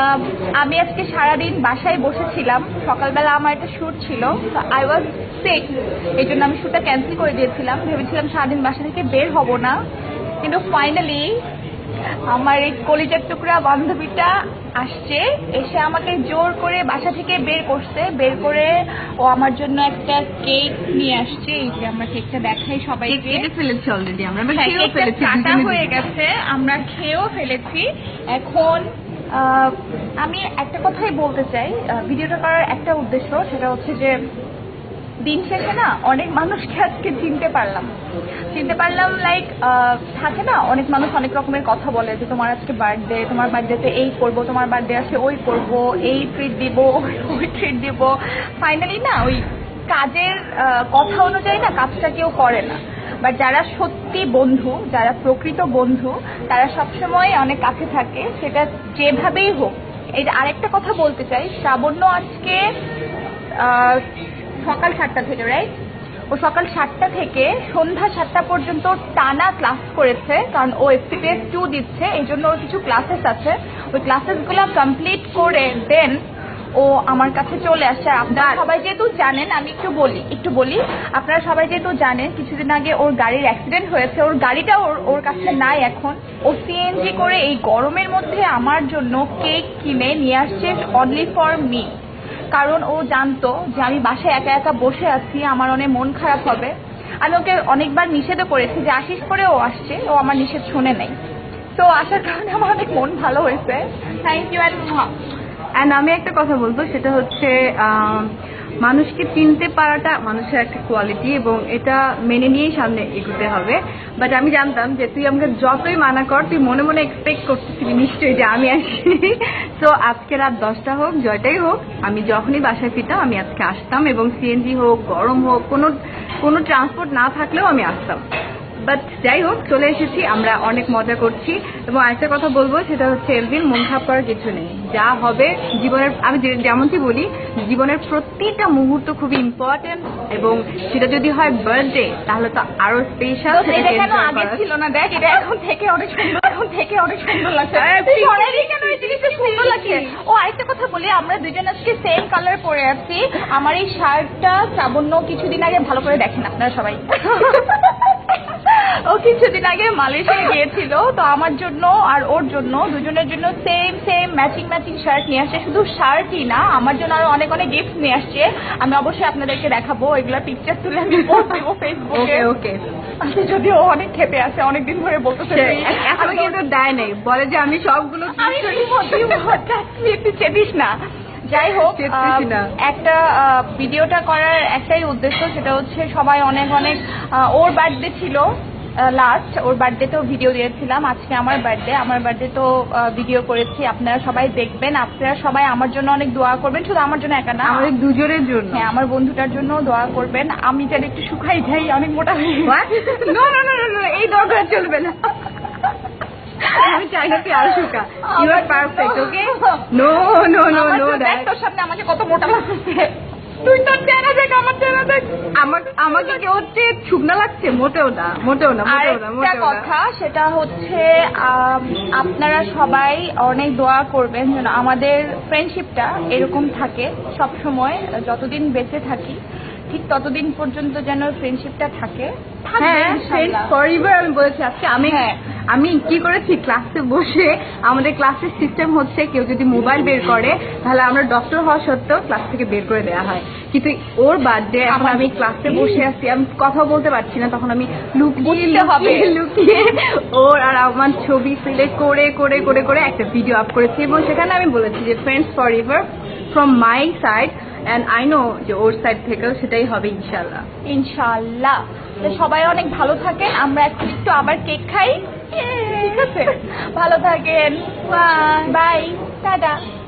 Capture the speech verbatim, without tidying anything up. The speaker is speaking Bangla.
আমি আজকে সারাদিন বাসায় বসেছিলাম। সকালবেলা আমার একটা শ্যুট ছিল, তো আই ওয়াজ সিক, এই জন্য আমি শ্যুটটা ক্যান্সেল করে দিয়েছিলাম। ভেবেছিলাম সারাদিন বাসা থেকে বের হব না, কিন্তু ফাইনালি আমার এই কলিজার টুকরা বান্ধবীটা আসছে, এসে আমাকে জোর করে বাসা থেকে বের করছে। বের করে ও আমার জন্য একটা কেক নিয়ে আসছে। এই যে আমরা কেকটা দেখাই সবাই, কেটে ফেলেছি অলরেডি, আমরা কাটা হয়ে গেছে, আমরা খেয়েও ফেলেছি। এখন আমি একটা কথাই বলতে চাই, ভিডিওটা করার একটা উদ্দেশ্য, সেটা হচ্ছে যে দিন শেষে না অনেক মানুষকে আজকে চিনতে পারলাম চিনতে পারলাম লাইক থাকে না, অনেক মানুষ অনেক রকমের কথা বলে যে তোমার আজকে বার্থডে, তোমার বার্থডেতে এই করবো, তোমার বার্থডে আছে ওই করবো, এই ট্রিট দিব, ওই ট্রিট দিব। ফাইনালি না ওই কাজের কথা অনুযায়ী না কাজটা কেউ করে না। বাট যারা সত্যি বন্ধু, যারা প্রকৃত বন্ধু, তারা সবসময় অনেক কাছে থাকে, সেটা যেভাবেই হোক। এই যে আরেকটা কথা বলতে চাই, শ্রাবণ্য আজকে সকাল সাতটা থেকে রাইট ও সকাল সাতটা থেকে সন্ধ্যা সাতটা পর্যন্ত টানা ক্লাস করেছে, কারণ ও এফপিপিএস টু দিচ্ছে, এই জন্য ওর কিছু ক্লাসেস আছে। ওই ক্লাসেসগুলো কমপ্লিট করে দেন ও আমার কাছে চলে আসছে। আপনারা সবাই যেহেতু জানেন, আমি একটু বলি একটু বলি আপনারা সবাই যেহেতু জানেন, কিছুদিন আগে ওর গাড়ির অ্যাক্সিডেন্ট হয়েছে, ওর গাড়িটা ওর ওর কাছে নাই এখন। ও সিএনজি করে এই গরমের মধ্যে আমার জন্য কেক কিনে নিয়ে আসছে অনলি ফর মি, কারণ ও জানতো যে আমি বাসায় একা একা বসে আছি, আমার অনেক মন খারাপ হবে। আমি ওকে অনেকবার নিষেধও করেছি যে আসিস করে, ও আসছে, ও আমার নিষেধ শুনে নেই। তো আসার কারণে আমার অনেক মন ভালো হয়েছে। Thank you. অ্যান্ড আমি একটা কথা বলবো, সেটা হচ্ছে মানুষকে চিনতে পারাটা মানুষের একটা কোয়ালিটি, এবং এটা মেনে নিয়েই সামনে এগোতে হবে। বাট আমি জানতাম যে তুই আমাকে যতই মানা কর, তুই মনে মনে এক্সপেক্ট করতেছিলি নিশ্চয়ই যে আমি আসি। তো আজকে রাত দশটা হোক, জয়টাই হোক, আমি যখনই বাসায় ফিরতাম আমি আজকে আসতাম, এবং সিএনজি হোক, গরম হোক, কোনো কোনো ট্রান্সপোর্ট না থাকলেও আমি আসতাম। বাট যাই হোক, চলে এসেছি, আমরা অনেক মজা করছি। এবং আরেকটা কথা বলবো, সেটা হচ্ছে এলভিন, মন খারাপ করার কিছু নেই, যা হবে জীবনের, আমি যেমনটি বলি, জীবনের প্রতিটা মুহূর্ত খুবই ইম্পর্টেন্ট, এবং সেটা যদি হয় বার্থডে তাহলে তো আরো স্পেশাল। এটা কেন আগে ছিল না? দেখ, এটা এখন থেকে অনেক সুন্দর, এখন থেকে অনেক সুন্দর লাগছে। কেন এই জিনিসটা সুন্দর লাগছে? ও আরেকটা কথা বলি, আমরা দুজন আজকে সেম কালার পরে আছি। আমার এই শার্টটা শ্রাবণ্য কিছুদিন আগে ভালো করে দেখেন আপনারা সবাই। ও কিছুদিন আগে মালয়েশিয়া গিয়েছিল, তো আমার জন্য আর ওর জন্য দুজনের জন্য same same matching matching shirt নিয়ে আসছে। শুধু শার্টই না, আমার জন্য আরো অনেক অনেক গিফট নিয়ে আসছে। আমি অবশ্যই আপনাদেরকে দেখাবো, এগুলা পিকচার তুলে আমি পোস্ট দেবো ফেসবুকে। ওকে, যদিও অনেক খেপে আছে, অনেকদিন ধরে বলতেছে, এখন কিন্তু দেয় নেই, বলে যে আমি সবগুলো চেদিস না। যাই হোক, একটা ভিডিওটা করার একটাই উদ্দেশ্য, সেটা হচ্ছে সবাই অনেক অনেক, ওর বার্থডে ছিল লাস্ট, ওর বার্থডেতেও ভিডিও দিয়েছিলাম, আজকে আমার বার্থডে, আমার বার্থডে তো ভিডিও করেছি, আপনারা সবাই দেখবেন। আপনারা সবাই আমার জন্য অনেক দোয়া করবেন, শুধু আমার জন্য একা না, আমাদের দুজনের জন্য। হ্যাঁ, আমার বন্ধুটার জন্য দোয়া করবেন। আমি যেন একটু শুকাই যাই, অনেক মোটা হয়ে যাই। এই দরকার চলবে না, আমি চাই না তুই আরো শুকা। You are perfect, okay? No no no no, দেখ তোর সামনে আমাকে কত মোটা লাগছে। তুই তোর চেহারা দেখ, আমার চেহারা দেখ। আমাকে কেউ হচ্ছে শুকনা লাগছে? মোটেও না, মোটেও না, মোটেও না। একটা কথা, সেটা হচ্ছে আপনারা সবাই অনেক দোয়া করবেন যেন আমাদের ফ্রেন্ডশিপটা এরকম থাকে সব সময়, যতদিন বেঁচে থাকি ঠিক ততদিন পর্যন্ত যেন ফ্রেন্ডশিপটা থাকে। হ্যাঁ, ফ্রেন্ড ফরএভার আমি বলেছি। আজকে আমি আমি কি করেছি, ক্লাসে বসে, আমাদের ক্লাসের সিস্টেম হচ্ছে কেউ যদি মোবাইল বের করে তাহলে আমরা ডক্টর হওয়া সত্ত্বেও ক্লাস থেকে বের করে দেওয়া হয়। কিন্তু ওর বার্থডে, এখন আমি ক্লাসে বসে আছি, আমি কথা বলতে পারছি না, তখন আমি লুকিয়ে লুকিয়ে লুকিয়ে ওর আর আমার ছবি সিলেক্ট করে করে করে করে একটা ভিডিও আপ করেছি, এবং সেখানে আমি বলেছি যে friends forever from my side, and I know যে ওর সাইড থেকেও সেটাই হবে ইনশাল্লাহ। ইনশাল্লাহ। সবাই অনেক ভালো থাকেন, আমরা এখন একটু আবার কেক খাই, ঠিক আছে? ভালো থাকেন, বাই, টাটা।